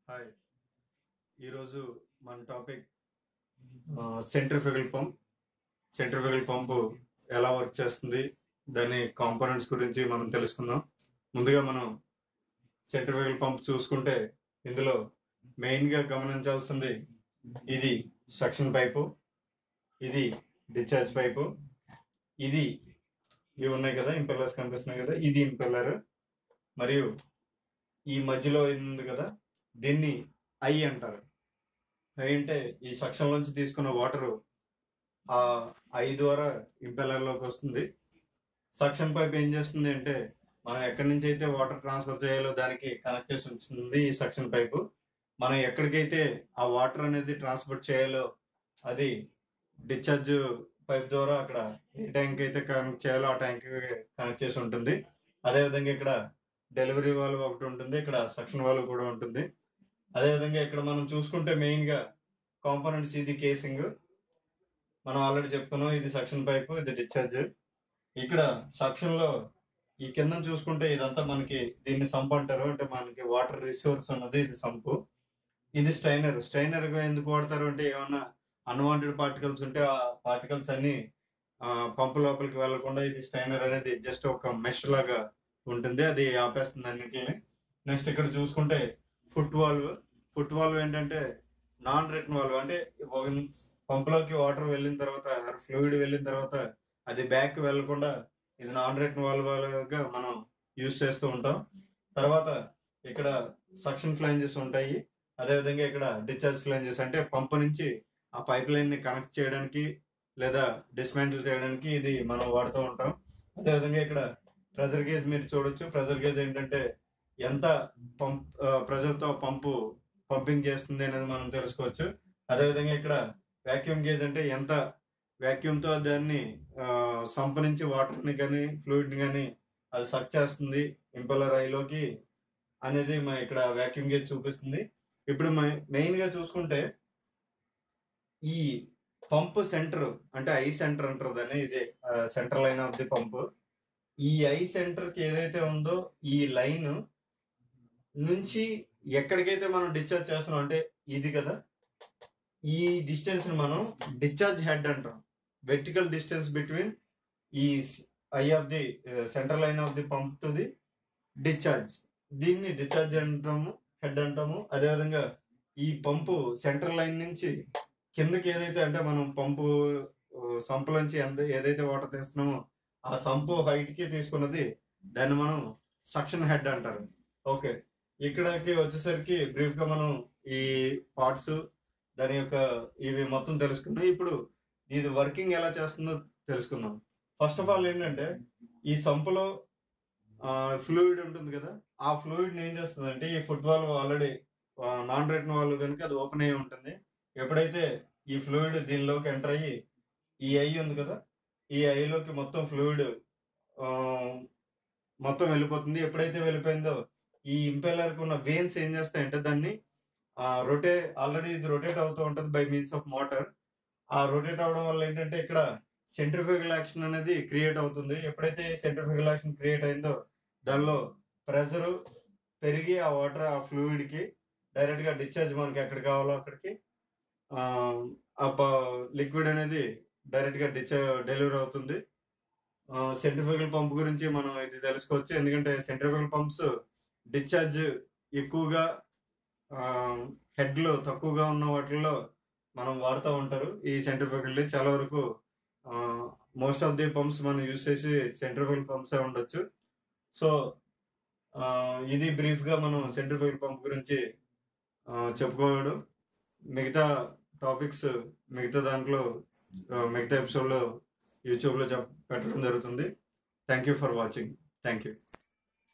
Hi, ఈరోజు మన topic centrifugal pump. Centrifugal pump ఎలా వర్క్ చేస్తుంది, దాని కాంపోనెంట్స్ గురించి మనం తెలుసుకుందాం. ముందుగా మనం సెంట్రిఫ్యూగల్ పంప్ చూసుకుంటే ఇందులో మెయిన్గా గమనించాల్సింది ఇది సక్షన్ పైపు, ఇది డిశ్చార్జ్ పైపు, ఇవి ఉన్నాయి కదా, ఇంపెల్లర్స్ కనిపిస్తున్నాయి కదా, ఇది ఇంపెల్లర్, మరియు ఈ మధ్యలో ఉంది కదా, దీన్ని ఐ అంటారు. ఐ అంటే ఈ సక్షన్ నుంచి తీసుకున్న వాటరు ఆ ఐ ద్వారా ఇంపెల్లర్లోకి వస్తుంది. సక్షన్ పైప్ ఏం చేస్తుంది అంటే మనం ఎక్కడి నుంచి అయితే వాటర్ ట్రాన్స్ఫర్ చేయాలో దానికి కనెక్ట్ చేసి ఉంచుతుంది ఈ సక్షన్ పైపు. మనం ఎక్కడికైతే ఆ వాటర్ అనేది ట్రాన్స్పోర్ట్ చేయాలో అది డిశ్చార్జ్ పైప్ ద్వారా అక్కడ ఏ ట్యాంక్ అయితే కనెక్ట్ చేయాలో ఆ ట్యాంక్ కనెక్ట్ చేసి ఉంటుంది. అదేవిధంగా ఇక్కడ డెలివరీ వాల్వ్ ఒకటి ఉంటుంది, ఇక్కడ సక్షన్ వాల్వ్ కూడా ఉంటుంది. అదేవిధంగా ఇక్కడ మనం చూసుకుంటే మెయిన్గా కాంపోనెంట్స్, ఇది కేసింగ్ మనం ఆల్రెడీ చెప్పుకున్నాం, ఇది సక్షన్ పైపు, ఇది డిశ్చార్జ్. ఇక్కడ సక్షన్లో ఈ కింద చూసుకుంటే ఇదంతా మనకి దీన్ని సంప్ అంటారు, అంటే మనకి వాటర్ రిసోర్స్ ఉన్నది, ఇది సంపు. ఇది స్ట్రైనర్గా ఎందుకు వాడతారు అంటే ఏమన్నా అన్వాంటెడ్ పార్టికల్స్ ఉంటే ఆ పార్టికల్స్ అన్ని పంపు లోపలికి వెళ్లకుండా ఇది స్ట్రైనర్ అనేది జస్ట్ ఒక మెష్ లాగా ఉంటుంది, అది ఆపేస్తుంది అన్నిటిని. నెక్స్ట్ ఇక్కడ చూసుకుంటే ఫుట్ వాల్వ్ ఏంటంటే నాన్ రిటర్న్ వాల్వ్, అంటే పంపులోకి వాటర్ వెళ్ళిన తర్వాత, ఫ్లూయిడ్ వెళ్ళిన తర్వాత అది బ్యాక్ వెళ్లకుండా ఇది నాన్ రిటర్న్ వాల్వ్గా మనం యూజ్ చేస్తూ ఉంటాం. తర్వాత ఇక్కడ సక్షన్ ఫ్లాంజెస్ ఉంటాయి, అదేవిధంగా ఇక్కడ డిశ్చార్జ్ ఫ్లాంజెస్, అంటే పంపు నుంచి ఆ పైప్ లైన్ ని కనెక్ట్ చేయడానికి లేదా డిస్మాంటిల్ చేయడానికి ఇది మనం వాడుతూ ఉంటాం. అదేవిధంగా ఇక్కడ ప్రెజర్ గేజ్ మీరు చూడొచ్చు. ప్రెజర్ గేజ్ ఏంటంటే ఎంత ప్రెజర్ తో పంపింగ్ చేస్తుంది అనేది మనం తెలుసుకోవచ్చు. అదేవిధంగా ఇక్కడ వాక్యూమ్ గేజ్ అంటే ఎంత వాక్యూమ్ తో దాన్ని సంప్ నుంచి వాటర్ ని కానీ ఫ్లూయిడ్ ని కానీ అది సక్ చేస్తుంది ఇంపెల్లర్ ఐలోకి అనేది ఇక్కడ వాక్యూమ్ గేజ్ చూపిస్తుంది. ఇప్పుడు మెయిన్ గా చూసుకుంటే ఈ పంప్ సెంటర్, అంటే ఐ సెంటర్ అంటారు దాన్ని, ఇదే central line of the pump. ఈ ఐ సెంటర్ కి ఏదైతే ఉందో ఈ లైన్ నుంచి ఎక్కడికైతే మనం డిశ్చార్జ్ చేస్తున్నాం, అంటే ఇది కదా, ఈ డిస్టెన్స్ ని మనం డిశ్చార్జ్ హెడ్ అంటాం. వెర్టికల్ డిస్టెన్స్ బిట్వీన్ ఈ eye of the central line of the pump to the discharge, దీన్ని డిశ్చార్జ్ అంటాము, హెడ్ అంటాము. అదేవిధంగా ఈ పంపు సెంట్రల్ లైన్ నుంచి కిందకి ఏదైతే, అంటే మనం పంపు సంపులోంచి ఏదైతే వాటర్ తీస్తున్నామో ఆ సంపు హైట్ కి తీసుకున్నది దాన్ని మనం సక్షన్ హెడ్ అంటారు. ఓకే, ఇక్కడికి వచ్చేసరికి బ్రీఫ్ గా మనం ఈ పార్ట్స్ దాని యొక్క ఇవి మొత్తం తెలుసుకున్నాం. ఇప్పుడు ఇది వర్కింగ్ ఎలా చేస్తుందో తెలుసుకుందాం. ఫస్ట్ ఆఫ్ ఆల్ ఏంటంటే ఈ సంపులో ఫ్లూయిడ్ ఉంటుంది కదా, ఆ ఫ్లూయిడ్ ఏం చేస్తుంది అంటే ఈ foot valve already non return valve కనుక అది ఓపెన్ అయ్యి ఉంటుంది. ఎప్పుడైతే ఈ ఫ్లూయిడ్ దీనిలోకి ఎంటర్ అయ్యి ఈ ఐ ఉంది కదా, ఈ ఐలోకి మొత్తం ఫ్లూయిడ్ మొత్తం వెళ్ళిపోతుంది. ఎప్పుడైతే వెళ్ళిపోయిందో ఈ ఇంపెల్లర్కి ఉన్న వెయిన్స్ ఏం చేస్తాయంటే దాన్ని ఆల్రెడీ ఇది రొటేట్ అవుతూ ఉంటుంది బై మీన్స్ ఆఫ్ మోటార్. ఆ రొటేట్ అవడం వల్ల ఏంటంటే ఇక్కడ సెంట్రిఫ్యూగల్ యాక్షన్ అనేది క్రియేట్ అవుతుంది. ఎప్పుడైతే సెంట్రిఫ్యూగల్ యాక్షన్ క్రియేట్ అయిందో దానిలో ప్రెషర్ పెరిగి ఆ వాటర్ ఆ ఫ్లూయిడ్ కి డైరెక్ట్ గా డిశ్చార్జ్ మనకి ఎక్కడ కావాలో అక్కడికి లిక్విడ్ అనేది డైరెక్ట్ గా డెలివరీ అవుతుంది. సెంట్రిఫ్యూగల్ పంప్ గురించి మనం ఇది తెలుసుకోవచ్చు, ఎందుకంటే సెంట్రిఫ్యూగల్ పంప్స్ డిశ్చార్జ్ ఎక్కువగా హెడ్ లో తక్కువగా ఉన్న వాటిల్లో మనం వాడుతూ ఉంటారు. ఈ సెంట్రిఫ్యూగల్ చాలా వరకు మోస్ట్ ఆఫ్ ది పంప్స్ మనం యూజ్ చేసి సెంట్రిఫ్యూగల్ పంప్స్ ఉండొచ్చు. సో ఇది బ్రీఫ్ గా మనం సెంట్రిఫ్యూగల్ పంప్ గురించి చెప్పుకోవడం. మిగతా టాపిక్స్ మిగతా ఎపిసోడ్ లో యూట్యూబ్ లో పెట్టడం జరుగుతుంది. Thank you for watching. Thank you.